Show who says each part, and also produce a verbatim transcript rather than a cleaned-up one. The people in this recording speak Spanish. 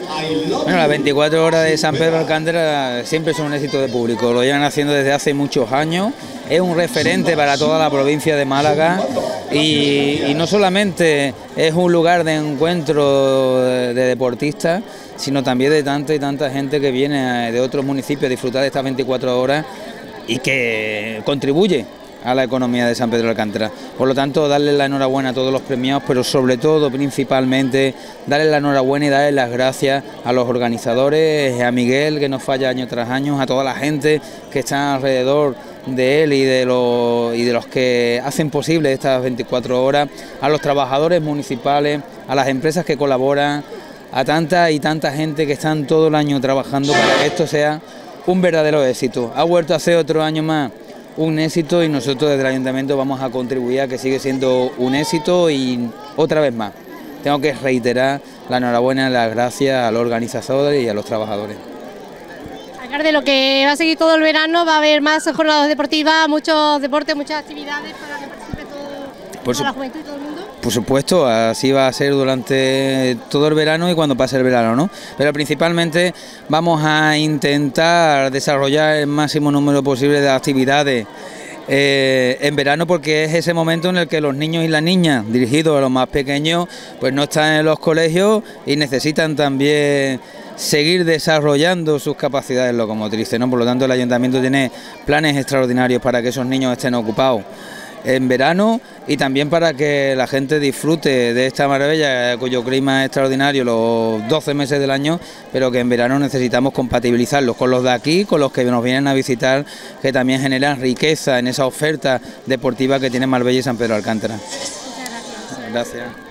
Speaker 1: Bueno, las veinticuatro horas de San Pedro de Alcántara siempre son un éxito de público, lo llevan haciendo desde hace muchos años, es un referente para toda la provincia de Málaga y, y no solamente es un lugar de encuentro de, de deportistas, sino también de tanta y tanta gente que viene de otros municipios a disfrutar de estas veinticuatro horas y que contribuye a la economía de San Pedro de Alcántara. Por lo tanto, darle la enhorabuena a todos los premiados, pero sobre todo, principalmente, darle la enhorabuena y darle las gracias a los organizadores, a Miguel, que nos falla año tras año, a toda la gente que está alrededor de él y de los, y de los que hacen posible estas veinticuatro horas, a los trabajadores municipales, a las empresas que colaboran, a tanta y tanta gente que están todo el año trabajando para que esto sea un verdadero éxito. Ha vuelto a ser otro año más un éxito y nosotros desde el Ayuntamiento vamos a contribuir a que siga siendo un éxito y otra vez más. Tengo que reiterar la enhorabuena y las gracias a los organizadores y a los trabajadores.
Speaker 2: Alcalde, lo que va a seguir todo el verano, va a haber más jornadas deportivas, muchos deportes, muchas actividades para que participe todo,
Speaker 1: Por
Speaker 2: toda la juventud y todo el mundo.
Speaker 1: Por supuesto, así va a ser durante todo el verano y cuando pase el verano, ¿no? Pero principalmente vamos a intentar desarrollar el máximo número posible de actividades eh, en verano, porque es ese momento en el que los niños y las niñas, dirigidos a los más pequeños, pues no están en los colegios y necesitan también seguir desarrollando sus capacidades locomotrices, ¿no? Por lo tanto, el Ayuntamiento tiene planes extraordinarios para que esos niños estén ocupados en verano y también para que la gente disfrute de esta maravilla cuyo clima es extraordinario los doce meses del año, pero que en verano necesitamos compatibilizarlos con los de aquí, con los que nos vienen a visitar, que también generan riqueza en esa oferta deportiva que tiene Marbella y San Pedro de Alcántara.
Speaker 2: Muchas gracias.
Speaker 1: Gracias.